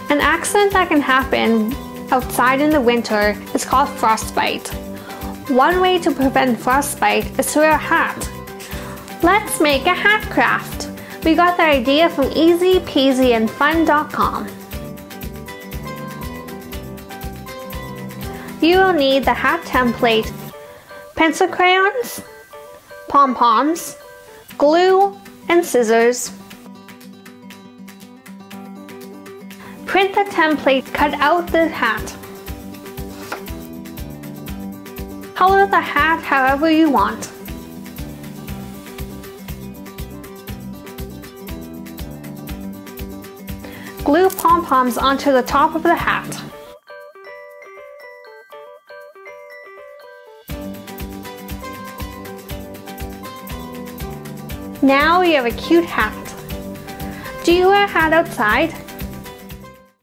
An accident that can happen outside in the winter is called frostbite. One way to prevent frostbite is to wear a hat. Let's make a hat craft. We got the idea from easypeasyandfun.com. You will need the hat template, pencil crayons, pom-poms, glue, and scissors. Print the template, cut out the hat. Color the hat however you want. Glue pom-poms onto the top of the hat. Now you have a cute hat. Do you wear a hat outside?